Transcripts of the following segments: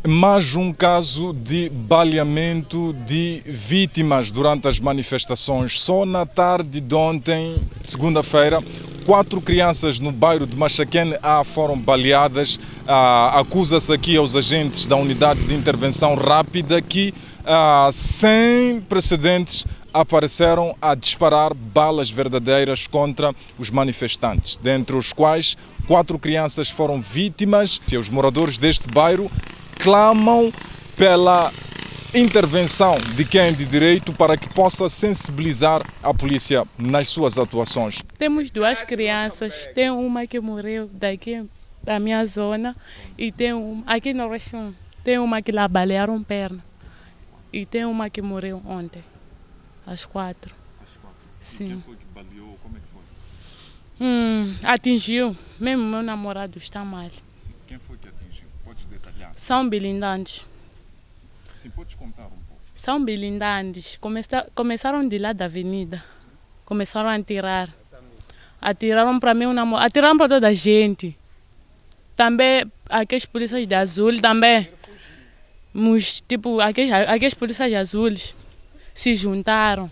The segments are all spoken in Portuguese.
Mais um caso de baleamento de vítimas durante as manifestações. Só na tarde de ontem, segunda-feira, 4 crianças no bairro de Machaquene foram baleadas. Acusa-se aqui aos agentes da Unidade de Intervenção Rápida que, sem precedentes, apareceram a disparar balas verdadeiras contra os manifestantes, dentre os quais 4 crianças foram vítimas. Os moradores deste bairro clamam pela intervenção de quem é de direito para que possa sensibilizar a polícia nas suas atuações. Temos 2 crianças, tem uma que morreu daqui da minha zona e tem aqui no Rechão, tem uma que lá balearam perna e tem uma que morreu ontem, às 4. Sim. Quem foi que baleou? Como é que foi? Atingiu, mesmo meu namorado está mal. Quem foi que atingiu? Podes detalhar? São blindantes. Sim, podes contar um pouco? São blindantes. Começaram de lá da avenida. Começaram a atirar. Atiraram para mim, atiraram para toda a gente. Também aqueles polícias de azul também. Tipo, aqueles polícias de azuis se juntaram.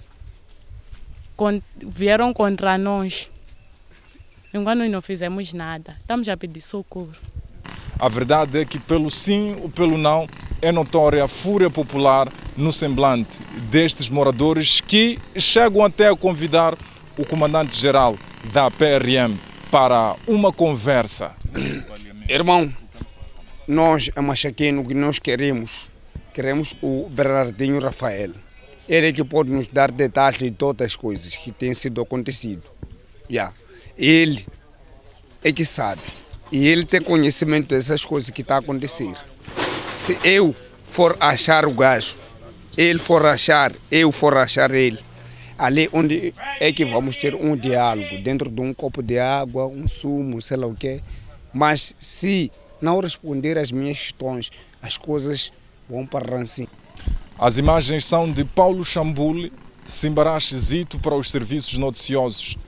Vieram contra nós. Enquanto nós não fizemos nada. Estamos a pedir socorro. A verdade é que, pelo sim ou pelo não, é notória a fúria popular no semblante destes moradores que chegam até a convidar o comandante-geral da PRM para uma conversa. Irmão, nós, a Machaquene, o que nós queremos o Bernardinho Rafael. Ele é que pode nos dar detalhes de todas as coisas que têm sido acontecido. Ele é que sabe. E ele tem conhecimento dessas coisas que estão a acontecer. Se eu for achar o gajo, ele for achar, eu for achar ele, ali onde é que vamos ter um diálogo, dentro de um copo de água, um sumo, sei lá o quê. Mas se não responder às minhas questões, as coisas vão para rancinho. As imagens são de Paulo Chambule, Simbarache Zito para os serviços noticiosos